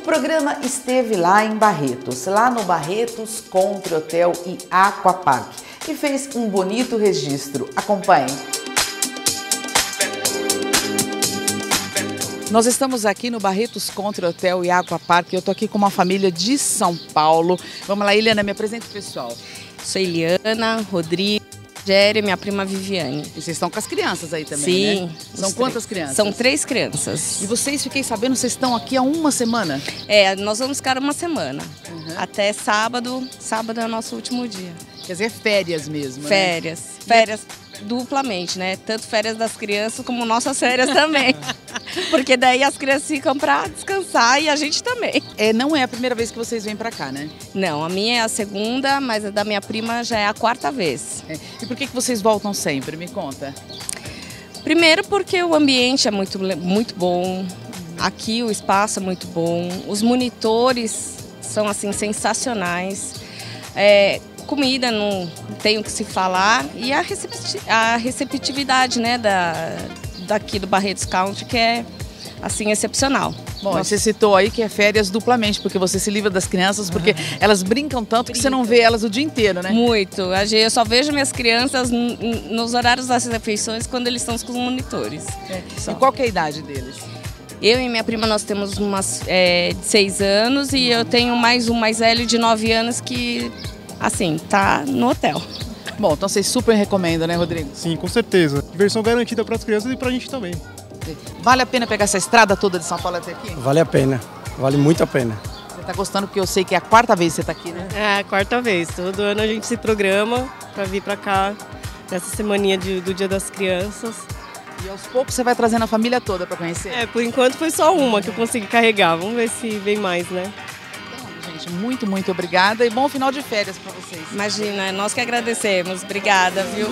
programa esteve lá em Barretos, lá no Barretos Country Hotel e Aquapark, e fez um bonito registro. Acompanhe. Nós estamos aqui no Barretos Country Hotel e Aquapark. Eu tô aqui com uma família de São Paulo. Vamos lá, Eliana, me apresenta o pessoal. Sou Eliana, Rodrigo, Rogério, minha prima Viviane. E vocês estão com as crianças aí também, Sim, né? São quantas crianças? São 3 crianças. E vocês, fiquei sabendo, vocês estão aqui há uma semana? É, nós vamos ficar uma semana. Até sábado. Sábado é o nosso último dia. Quer dizer, férias mesmo, Férias. né? Férias duplamente, né? Tanto férias das crianças como nossas férias também. Porque daí as crianças ficam pra descansar e a gente também. Não é a primeira vez que vocês vêm pra cá, né? Não, a minha é a segunda, mas a da minha prima já é a 4ª vez. E por que vocês voltam sempre? Me conta. Primeiro porque o ambiente é muito bom, aqui o espaço é muito bom, os monitores são assim sensacionais, comida não tem o que se falar e a receptividade, né, daqui do Barretos Country, que é assim excepcional. Bom, você citou aí que é férias duplamente, porque você se livra das crianças, porque elas brincam tanto que você não vê elas o dia inteiro, né? Muito. Eu só vejo minhas crianças nos horários das refeições quando eles estão com os monitores. E qual que é a idade deles? Eu e minha prima, nós temos umas de 6 anos e eu tenho mais velho de 9 anos que, assim, tá no hotel. Bom, então vocês super recomendam, né, Rodrigo? Sim, com certeza. Diversão garantida para as crianças e para a gente também. Vale a pena pegar essa estrada toda de São Paulo até aqui? Vale a pena, vale muito a pena. Você tá gostando porque eu sei que é a 4ª vez que você tá aqui, né? É a 4ª vez. Todo ano a gente se programa para vir para cá, nessa semaninha do Dia das Crianças. E aos poucos você vai trazendo a família toda para conhecer? Por enquanto foi só uma que eu consegui carregar. Vamos ver se vem mais, né? Então, gente, muito obrigada e bom final de férias para vocês. Imagina, nós que agradecemos. Obrigada, viu?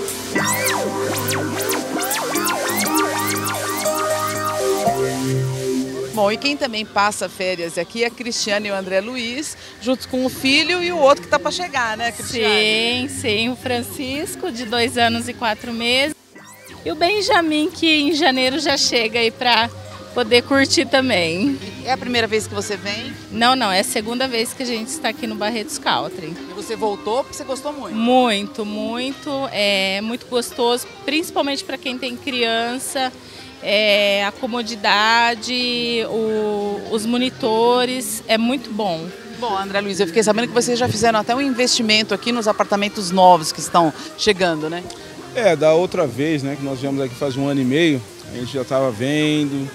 Bom, e quem também passa férias aqui é a Cristiane e o André Luiz, junto com o filho e o outro que tá para chegar, né, Cristiane? Sim, o Francisco, de 2 anos e 4 meses. E o Benjamin, que em janeiro já chega aí para poder curtir também. É a primeira vez que você vem? Não, é a 2ª vez que a gente está aqui no Barretos Country. E você voltou porque você gostou muito? Muito. É muito gostoso, principalmente para quem tem criança. A comodidade, os monitores, é muito bom. Bom, André Luiz, eu fiquei sabendo que vocês já fizeram até um investimento aqui nos apartamentos novos que estão chegando, né? Da outra vez, né, que nós viemos aqui faz 1 ano e meio, a gente já estava vendo.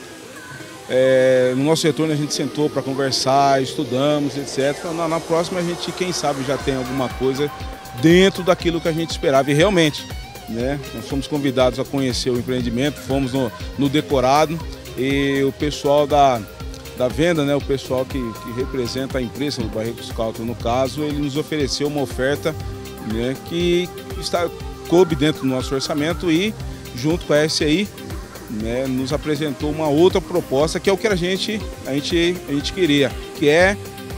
No nosso retorno a gente sentou para conversar, estudamos, etc. Na próxima a gente, quem sabe, já tem alguma coisa dentro daquilo que a gente esperava. E realmente, né, nós fomos convidados a conhecer o empreendimento, fomos no decorado e o pessoal da venda, né, o pessoal que representa a empresa do Barretos Country, no caso, ele nos ofereceu uma oferta, né, que coube dentro do nosso orçamento e, junto com a SCI, né, nos apresentou uma outra proposta que é o que a gente queria, que é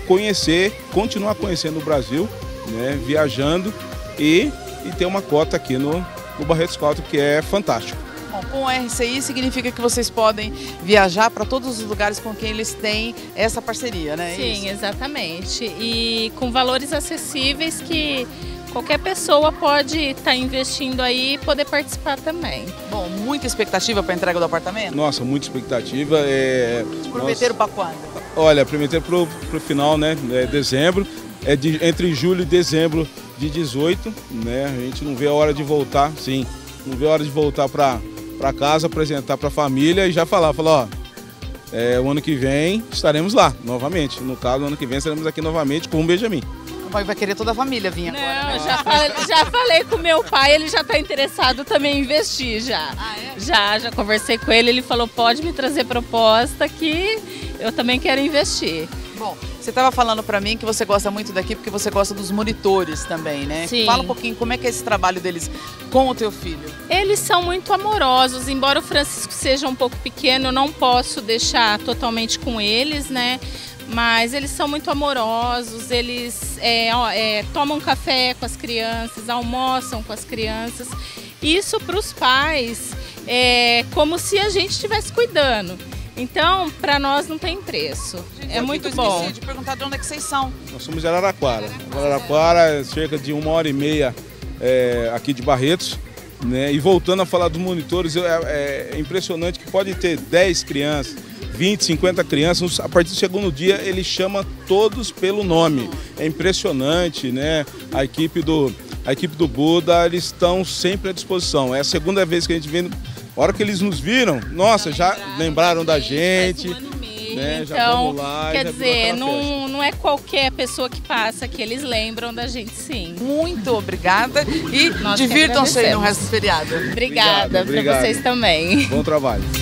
continuar conhecendo o Brasil, né, viajando e ter uma cota aqui no Barretos Country, que é fantástico. Bom, com a RCI significa que vocês podem viajar para todos os lugares com quem eles têm essa parceria, né? Sim, exatamente. E com valores acessíveis que qualquer pessoa pode estar investindo aí e poder participar também. Bom, muita expectativa para a entrega do apartamento? Nossa, muita expectativa. Prometeram para quando? Olha, prometeram para o final, né? Dezembro. Entre julho e dezembro de 18, né? A gente não vê a hora de voltar, sim. Não vê a hora de voltar para casa, apresentar para a família e já falar, ó, o ano que vem estaremos lá novamente. No caso, o ano que vem estaremos aqui novamente com o Benjamin. Vai querer toda a família vir agora. Não, já falei com meu pai, ele já está interessado também em investir já. Já conversei com ele, ele falou, pode me trazer proposta que eu também quero investir. Bom, você estava falando para mim que você gosta muito daqui porque você gosta dos monitores também, né? Sim. Fala um pouquinho como é que é esse trabalho deles com o teu filho. Eles são muito amorosos, embora o Francisco seja um pouco pequeno, eu não posso deixar totalmente com eles, né? Mas eles são muito amorosos, eles tomam café com as crianças, almoçam com as crianças. Isso para os pais é como se a gente estivesse cuidando. Então, para nós não tem preço. É muito bom. Esqueci de perguntar de onde é que vocês são. Nós somos de Araraquara. Araraquara é cerca de 1h30 aqui de Barretos. Né? E voltando a falar dos monitores, é impressionante que pode ter 10 crianças, 20, 50 crianças, a partir do segundo dia ele chama todos pelo nome. É impressionante, né? A equipe do Buda, eles estão sempre à disposição. É a segunda vez que a gente vem, a hora que eles nos viram, nossa, já lembraram da gente. Né? Então, já vamos lá, quer dizer, não é qualquer pessoa que passa que eles lembram da gente, sim. Muito obrigada e divirtam-se aí no resto do feriado. Obrigada, para vocês também. Bom trabalho.